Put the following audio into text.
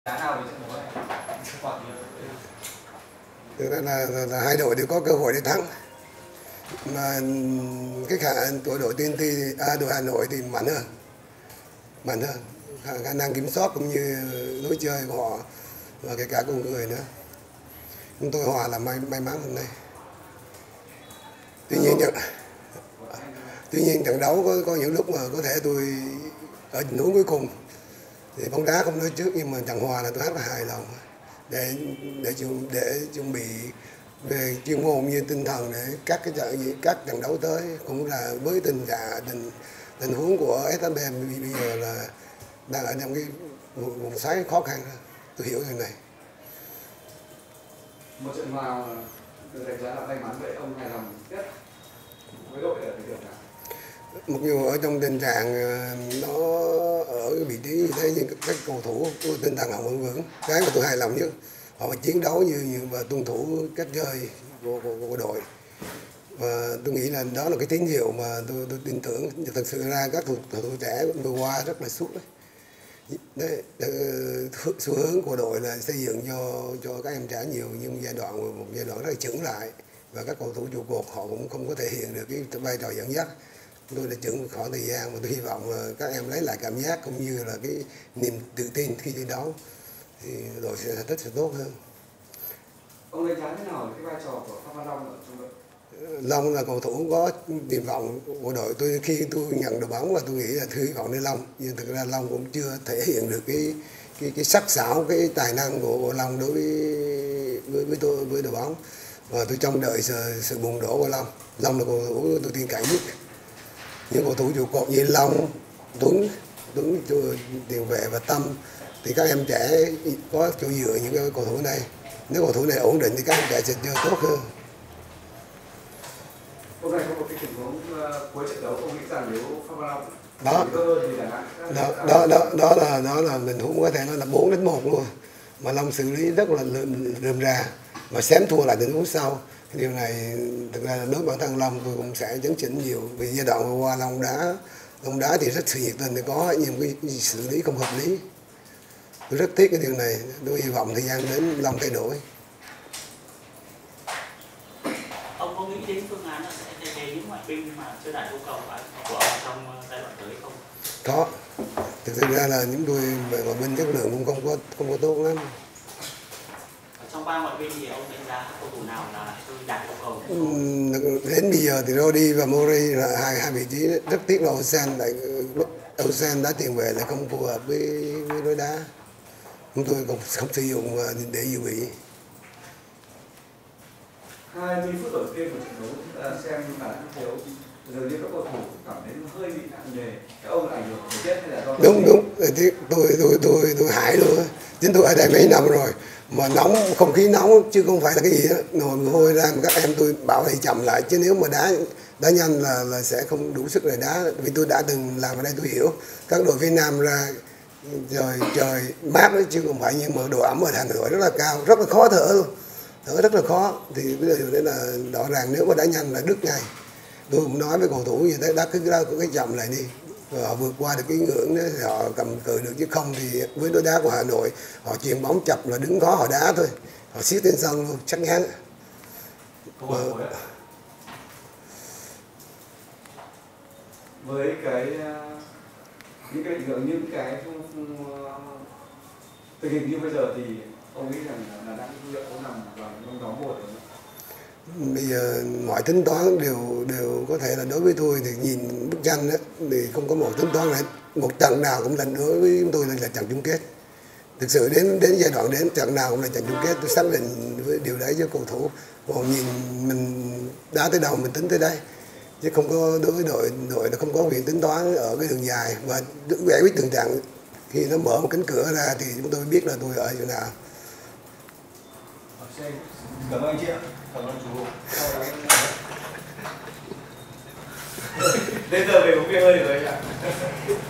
Giá nào về trận đấu này? Thực ra là hai đội đều có cơ hội để thắng, mà cái của đội TNT đội Hà Nội thì mạnh hơn khả năng kiểm soát cũng như lối chơi của họ và kể cả con người nữa. Chúng tôi hòa là may mắn hôm nay. Tuy nhiên trận đấu có những lúc mà có thể tôi ở tình huống cuối cùng thì bóng đá không nói trước, nhưng mà trận hòa là tôi rất là hài lòng để chuẩn bị về chuyên môn như tinh thần để các trận đấu tới, cũng là với tình huống của SHB bây giờ là đang ở trong cái vùng xoáy khó khăn. Tôi hiểu điều này. Một trận hòa được đánh giá là may mắn, vậy ông hài lòng nhất với đội ở thời điểm nào? Mặc dù ở trong tình trạng nó ở cái vị trí như thế, nhưng các cầu thủ tinh thần họ vẫn vững. Cái mà tôi hài lòng nhất, họ chiến đấu như và tuân thủ cách chơi của đội. Và tôi nghĩ là đó là cái tín hiệu mà tôi tin tưởng. Thật sự ra các cầu thủ trẻ vừa qua rất là xuất đấy. Xu hướng của đội là xây dựng cho các em trẻ nhiều, nhưng một giai đoạn rất là chững lại, và các cầu thủ trụ cột họ cũng không có thể hiện được cái vai trò dẫn dắt. Tôi đã chững khoảng thời gian, mà tôi hy vọng là các em lấy lại cảm giác cũng như là cái niềm tự tin khi thi đấu thì đội sẽ tốt hơn. Ông đánh giá thế nào về cái vai trò của Phan Văn Long ở trong đội? Long là cầu thủ có tiềm vọng của đội. Khi tôi nhận đội bóng là tôi nghĩ là hy vọng đến Long, nhưng thực ra Long cũng chưa thể hiện được cái sắc sảo, cái tài năng của Long đối với đội bóng, và tôi trông đợi sự bùng nổ của Long. Long là cầu thủ tôi tin cậy nhất. Những cầu thủ trụ cột như Long, Tuấn tiền vệ và Tâm thì các em trẻ có chỗ dựa những cái cầu thủ này. Nếu cầu thủ này ổn định thì các em trẻ sẽ chơi tốt hơn. Hôm nay có một cái tình huống cuối trận đấu, ông nghĩ rằng nếu Phan Văn Long đó là tình huống có thể nói là 4-1 luôn, mà Long xử lý rất là rườm rà và xém thua lại tình huống sau. Điều này thực ra là đối với bản thân Long tôi cũng sẽ chấn chỉnh nhiều, vì giai đoạn vừa qua Long đá thì rất sự nhiệt tình thì có, nhưng cái xử lý không hợp lý. Tôi rất tiếc cái điều này. Tôi hy vọng thời gian đến Long thay đổi. Ông có nghĩ đến phương án là sẽ về những ngoại binh mà chưa đạt yêu cầu của ông trong giai đoạn tới không? Có. Thực ra là những người ngoại binh chất lượng cũng không có tốt lắm. Trong 3 ngoại binh thì ông đánh giá cầu thủ nào là đạt yêu cầu? Đến bây giờ thì Rodi và Mori là hai vị trí rất tiếc là Osen đá tiền vệ lại không phù hợp với đối đá. Chúng tôi không sử dụng để dự bị. 20 phút đầu tiên của trận đấu chúng ta xem là thiếu, giờ như các cầu thủ cảm thấy hơi bị nặng nề. Các ông là ảnh hưởng thời tiết hay là do đúng tôi hại luôn. Chính tôi ở đây mấy năm rồi mà nóng, không khí nóng chứ không phải là cái gì đó, nồi mồ hôi ra, mà các em tôi bảo thì chậm lại, chứ nếu mà đá nhanh là sẽ không đủ sức để đá. Vì tôi đã từng làm ở đây tôi hiểu. Các đội phía Nam ra trời mát đấy, chứ không phải, nhưng mà độ ẩm ở Hà Nội rất là cao, rất là khó thở luôn. Thở rất là khó, thì cái điều đấy là rõ ràng nếu mà đá nhanh là đứt ngay. Tôi cũng nói với cầu thủ như thế, đá cái chậm lại đi, rồi họ vượt qua được cái ngưỡng đó thì họ cầm cự được, chứ không thì với đối đá của Hà Nội họ chuyền bóng chập là đứng khó họ đá thôi, họ xiết trên sân luôn chắc chắn. Với những cái định hướng, những cái tình hình như bây giờ thì ông nghĩ rằng là đang liệu có nằm vào trong nhóm 1 rồi? Bây giờ mọi tính toán đều có thể là đối với tôi thì nhìn bức tranh đó, thì không có một tính toán này, một trận nào cũng là đối với chúng tôi là trận chung kết. Thực sự đến giai đoạn đến trận nào cũng là trận chung kết, tôi xác định với điều đấy với cầu thủ. Còn nhìn mình đá tới đâu mình tính tới đây, chứ không có đối với đội là không có việc tính toán ở cái đường dài, và giải quyết từng trận. Khi nó mở một cánh cửa ra thì chúng tôi biết là tôi ở chỗ nào. Cảm ơn anh chị ạ. Cảm ơn chú. Đến giờ về uống bia hơi rồi anh ạ.